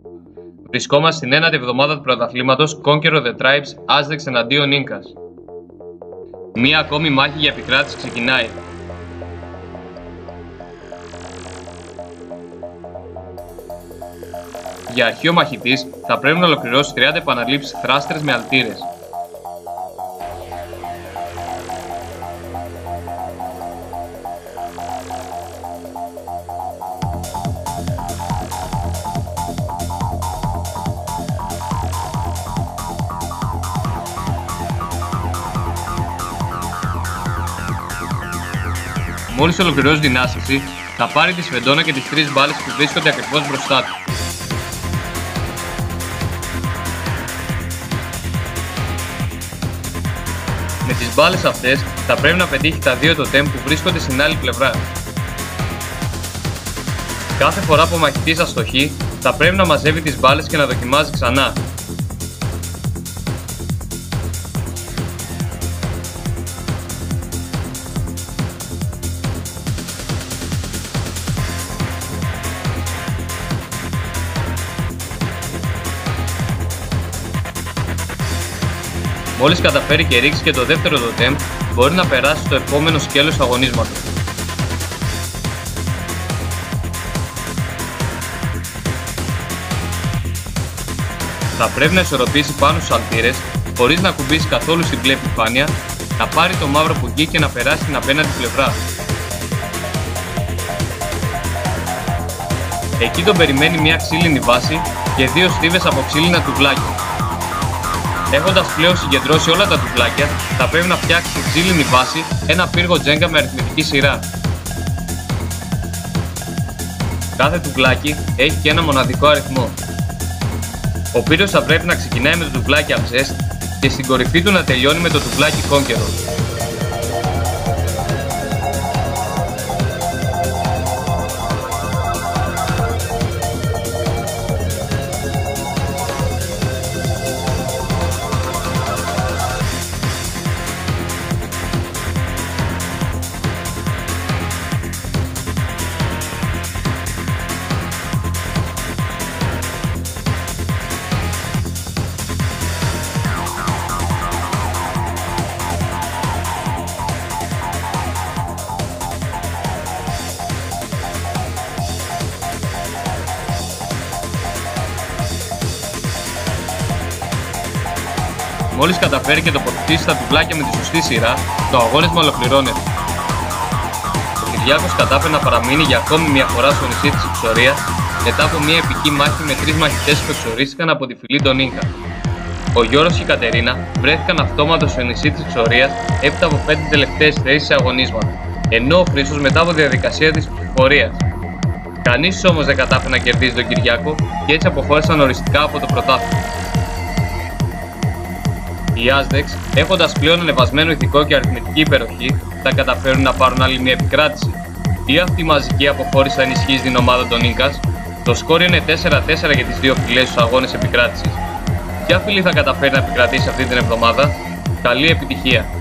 Βρισκόμαστε στην ένατη εβδομάδα του πρωταθλήματος Conqueror the Tribes Aztecs εναντίον Incas. Μία ακόμη μάχη για επικράτηση ξεκινάει. Για αρχή ο μαχητής θα πρέπει να ολοκληρώσει 30 επαναλήψεις θράστερες με αλτήρες. Μόλις ολοκληρώσει την άσκηση, θα πάρει τη σφεντόνα και τις 3 μπάλες που βρίσκονται ακριβώς μπροστά του. Με τις μπάλες αυτές θα πρέπει να πετύχει τα 2 τοτέμ που βρίσκονται στην άλλη πλευρά. Κάθε φορά που ο μαχητής αστοχεί, θα πρέπει να μαζεύει τις μπάλες και να δοκιμάζει ξανά. Μόλις καταφέρει και ρίξει και το δεύτερο τοτέμ, μπορεί να περάσει στο επόμενο σκέλος του αγωνίσματος. Θα πρέπει να ισορροπήσει πάνω στους αλτήρες, χωρίς να κουμπίσει καθόλου στην μπλε επιφάνεια, να πάρει το μαύρο πουγγί και να περάσει την απέναντι πλευρά. Εκεί τον περιμένει μια ξύλινη βάση και 2 στίβες από ξύλινα τουβλάκια. Έχοντας πλέον συγκεντρώσει όλα τα τουβλάκια, θα πρέπει να φτιάξει στη ξύλινη βάση ένα πύργο τζέγκα με αριθμητική σειρά. Κάθε τουβλάκι έχει και ένα μοναδικό αριθμό. Ο πύργος θα πρέπει να ξεκινάει με το τουβλάκι Aztecs και στην κορυφή του να τελειώνει με το τουβλάκι Conqueror. Μόλις καταφέρει και τοποθετήσει τα τουβλάκια με τη σωστή σειρά, το αγώνισμα ολοκληρώνεται. Ο Κυριάκος κατάφερε να παραμείνει για ακόμη μια φορά στο νησί της εξορίας μετά από μια επική μάχη με 3 μαχητές που εξορίστηκαν από τη φυλή των Ίνκα. Ο Γιώργος και η Κατερίνα βρέθηκαν αυτόματα στο νησί της εξορίας έπειτα από 5 τελευταίες θέσεις σε αγωνίσματα, ενώ ο Χρήστος μετά από διαδικασία της ψηφοφορίας. Κανείς όμως δεν κατάφερε να κερδίσει τον Κυριάκο και έτσι αποχώρησαν οριστικά από το πρωτάθλημα. Οι Aztecs, έχοντας πλέον ανεβασμένο ηθικό και αριθμητική υπεροχή, θα καταφέρουν να πάρουν άλλη μια επικράτηση. Ή αυτή η μαζική αποχώρηση θα ενισχύσει την ομάδα των Incas. Το σκόρ είναι 4-4 για τις 2 φυλές στους αγώνες επικράτησης. Ποια φυλή θα καταφέρει να επικρατήσει αυτή την εβδομάδα? Καλή επιτυχία!